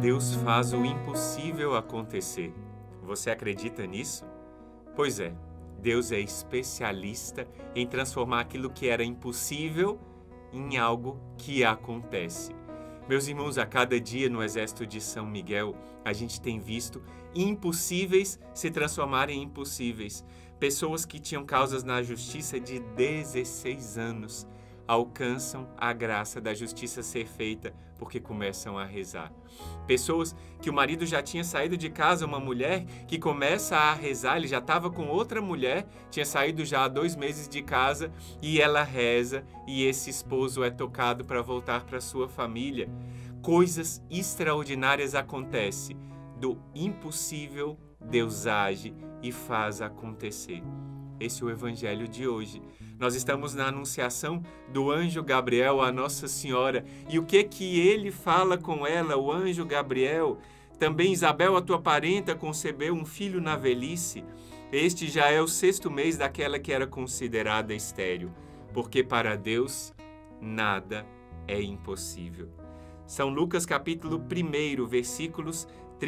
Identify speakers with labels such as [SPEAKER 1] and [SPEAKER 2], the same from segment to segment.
[SPEAKER 1] Deus faz o impossível acontecer. Você acredita nisso? Pois é, Deus é especialista em transformar aquilo que era impossível em algo que acontece. Meus irmãos, a cada dia no Exército de São Miguel, a gente tem visto impossíveis se transformarem em possíveis. Pessoas que tinham causas na justiça de 16 anos alcançam a graça da justiça ser feita porque começam a rezar. Pessoas que o marido já tinha saído de casa, uma mulher que começa a rezar, ele já estava com outra mulher, tinha saído já há 2 meses de casa e ela reza e esse esposo é tocado para voltar para sua família. Coisas extraordinárias acontecem. Do impossível, Deus age e faz acontecer. Esse é o Evangelho de hoje. Nós estamos na anunciação do anjo Gabriel à Nossa Senhora. E o que ele fala com ela, o anjo Gabriel? Também Isabel, a tua parenta, concebeu um filho na velhice. Este já é o 6º mês daquela que era considerada estéril, porque para Deus nada é impossível. São Lucas capítulo 1, versículos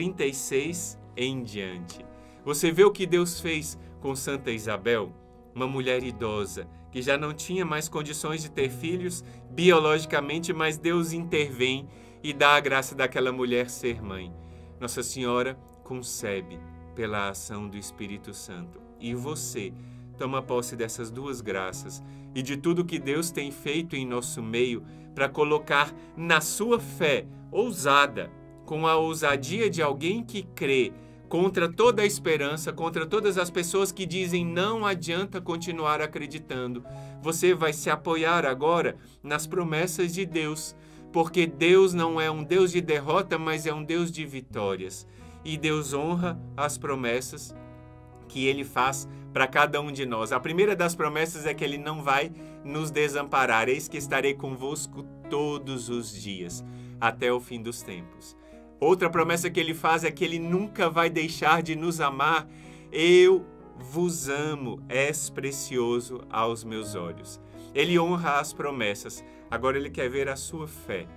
[SPEAKER 1] 36 em diante. Você vê o que Deus fez com Santa Isabel? Uma mulher idosa, que já não tinha mais condições de ter filhos biologicamente, mas Deus intervém e dá a graça daquela mulher ser mãe. Nossa Senhora concebe pela ação do Espírito Santo. E você toma posse dessas 2 graças e de tudo que Deus tem feito em nosso meio para colocar na sua fé ousada, com a ousadia de alguém que crê, contra toda a esperança, contra todas as pessoas que dizem não adianta continuar acreditando. Você vai se apoiar agora nas promessas de Deus, porque Deus não é um Deus de derrota, mas é um Deus de vitórias. E Deus honra as promessas que Ele faz para cada um de nós. A primeira das promessas é que Ele não vai nos desamparar. Eis que estarei convosco todos os dias, até o fim dos tempos. Outra promessa que Ele faz é que Ele nunca vai deixar de nos amar. Eu vos amo, és precioso aos meus olhos. Ele honra as promessas. Agora Ele quer ver a sua fé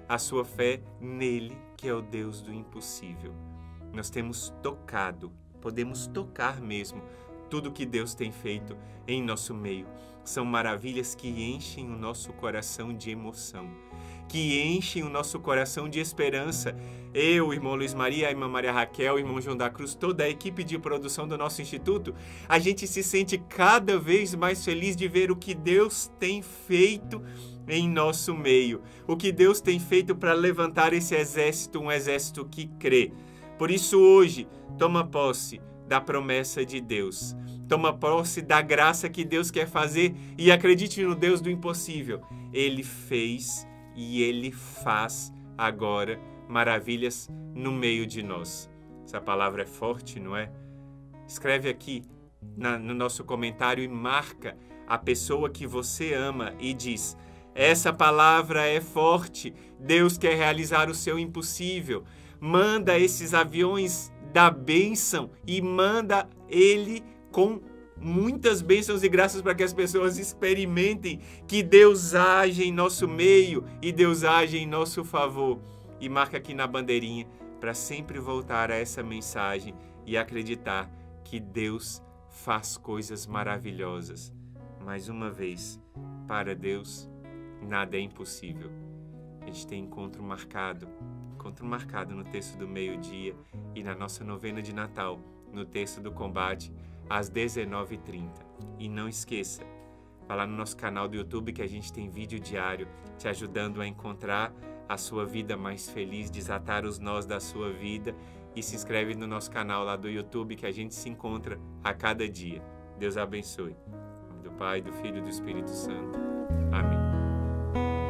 [SPEAKER 1] nele, que é o Deus do impossível. Nós temos tocado, podemos tocar mesmo, tudo que Deus tem feito em nosso meio. São maravilhas que enchem o nosso coração de emoção, que enchem o nosso coração de esperança. Eu, o irmão Luiz Maria, a irmã Maria Raquel, o irmão João da Cruz, toda a equipe de produção do nosso instituto, a gente se sente cada vez mais feliz de ver o que Deus tem feito em nosso meio, o que Deus tem feito para levantar esse exército, um exército que crê. Por isso hoje, toma posse da promessa de Deus. Toma posse da graça que Deus quer fazer e acredite no Deus do impossível. Ele fez e Ele faz agora maravilhas no meio de nós. Essa palavra é forte, não é? Escreve aqui no nosso comentário e marca a pessoa que você ama e diz: essa palavra é forte, Deus quer realizar o seu impossível. Manda esses aviões da bênção e manda Ele com muitas bênçãos e graças para que as pessoas experimentem que Deus age em nosso meio e Deus age em nosso favor. E marca aqui na bandeirinha para sempre voltar a essa mensagem e acreditar que Deus faz coisas maravilhosas. Mais uma vez, para Deus, nada é impossível. A gente tem encontro marcado no texto do meio-dia e na nossa novena de Natal, no texto do combate, às 19h30. E não esqueça, vai lá no nosso canal do YouTube que a gente tem vídeo diário te ajudando a encontrar a sua vida mais feliz, desatar os nós da sua vida, e se inscreve no nosso canal lá do YouTube que a gente se encontra a cada dia. Deus abençoe. Em nome do Pai, do Filho e do Espírito Santo. Amém.